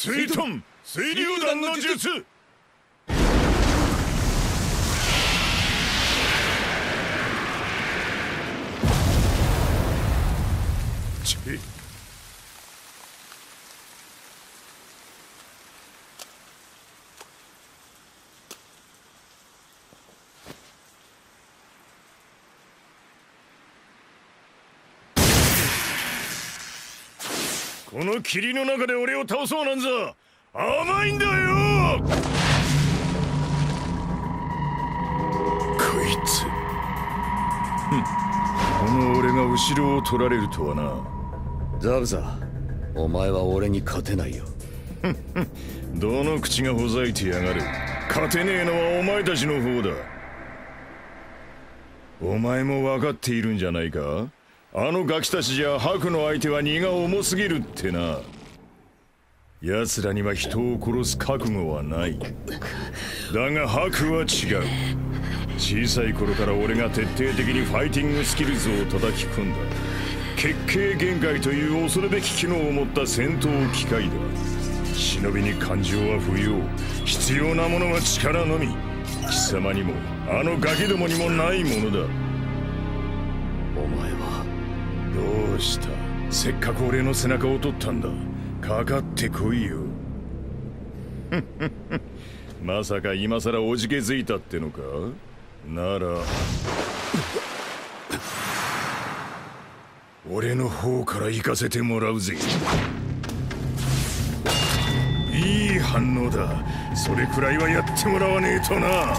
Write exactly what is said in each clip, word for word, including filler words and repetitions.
水遁水流弾の術。ちこの霧の中で俺を倒そうなんざ甘いんだよ。こいつ、この俺が後ろを取られるとはな。 ザブザ、お前は俺に勝てないよ。 どの口がほざいてやがる。勝てねえのはお前たちの方だ。お前も分かっているんじゃないか。あのガキたちじゃハクの相手は荷が重すぎるってな。奴らには人を殺す覚悟はない。だがハクは違う。小さい頃から俺が徹底的にファイティングスキルズを叩き込んだ結形限界という恐るべき機能を持った戦闘機械だ。忍びに感情は不要。必要なものは力のみ。貴様にもあのガキどもにもないものだ。 お前はどうした。せっかく俺の背中を取ったんだ。かかってこいよ。まさか今さらおじけづいたってのか。なら俺の方から行かせてもらうぜ。いい反応だ。それくらいはやってもらわねえとな。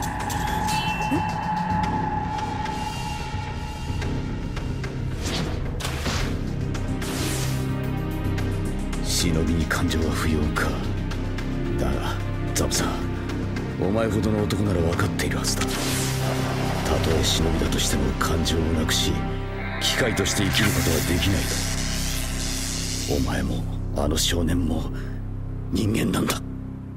忍びに感情は不要か。だがザブザ、お前ほどの男なら分かっているはずだ。たとえ忍びだとしても感情をなくし機械として生きることはできないだろう。お前もあの少年も人間なんだ。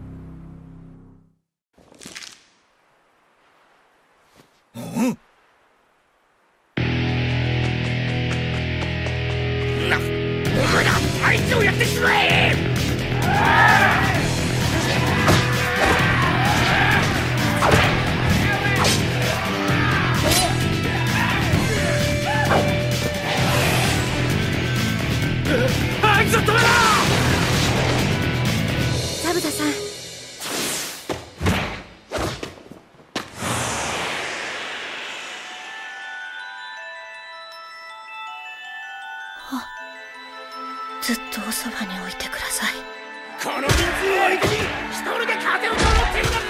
あいつをやってしまえ。あいつを止めろ。 ザブザさん、ずっとおそばに置いてください。 この人数を相手に一人で勝てると思っているのか。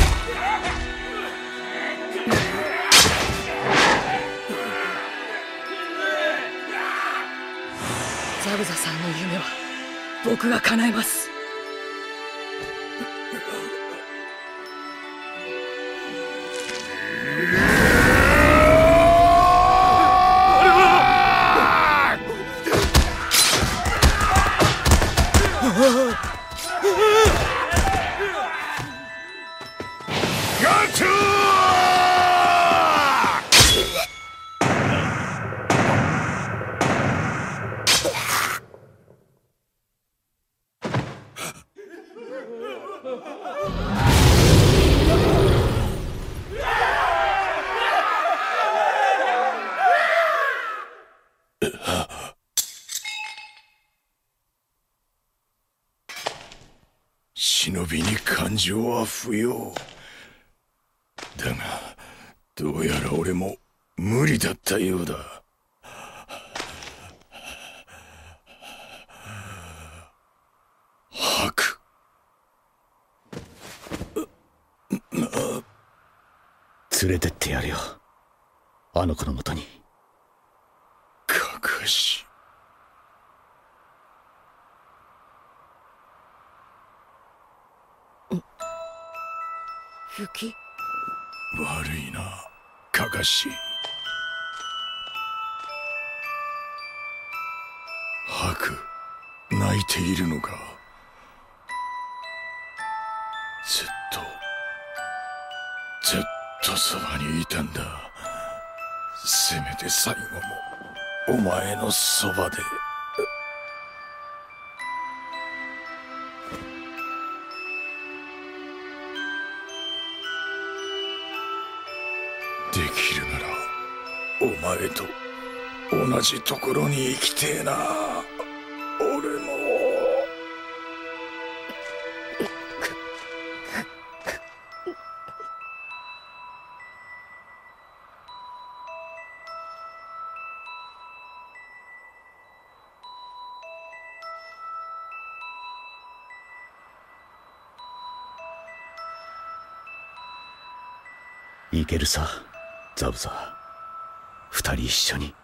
ザブザさんの夢は僕が叶えます。 忍びに感情は不要。だがどうやら俺も無理だったようだ。ハク、 連れてってやるよ、あの子のもとに。 かかし、 雪。 悪いな、かかし。ハク、泣いているのか。ずっとずっとそばにいたんだ。せめて最後もお前のそばで。 できるならお前と同じところに行きてえな。俺も。 いけるさ、ザブザ。二人一緒に。